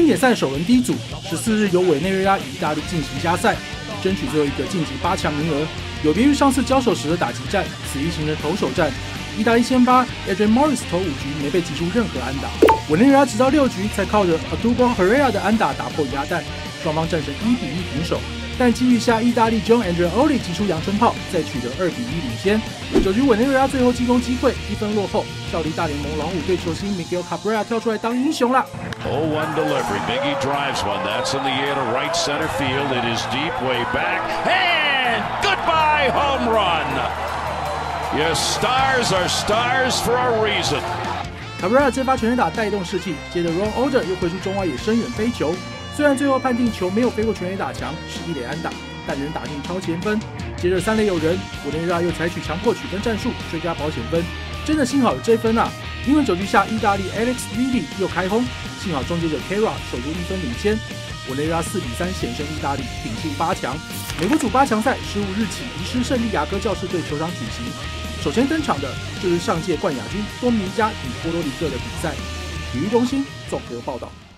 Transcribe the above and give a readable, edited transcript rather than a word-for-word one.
经典赛首轮第一组，14日由委内瑞拉与意大利进行加赛，争取最后一个晋级8强名额。有别于上次交手时的打击战，此役形成投手战。意大利先发 Adrian Morris 头5局没被击出任何安打，委内瑞拉直到6局才靠着 Adubo Herrera 的安打打破鸭蛋，双方战成1-1平手。但机遇下，意大利 John Andreoli 击出阳春炮，再取得2-1领先。9局委内瑞拉最后进攻机会，1分落后，效力大联盟老虎队球星 Miguel Cabrera 跳出来当英雄啦。 0-1 delivery. Miggy drives one. That's in the air to right center field. It is deep, way back. And goodbye home run. Yes, stars are stars for a reason. Cabrera 这发全垒打带动士气，接着 Ron Older 又挥出中外野深远飞球。虽然最后判定球没有飞过全垒打墙，是1垒安打，但仍打进超前分。接着3垒有人，委内瑞拉又采取强迫取分战术追加保险分。真的幸好有这分啊！因为9局下，意大利 Alex Vitti 又开轰，幸好终结者 Kara 守住1分领先。委内瑞拉4-3险胜意大利，挺进8强。美国组8强赛15日起移师圣地亚哥教士队球场举行。首先登场的就是上届冠亚军多米尼加与波多黎各的比赛。体育中心综合报道。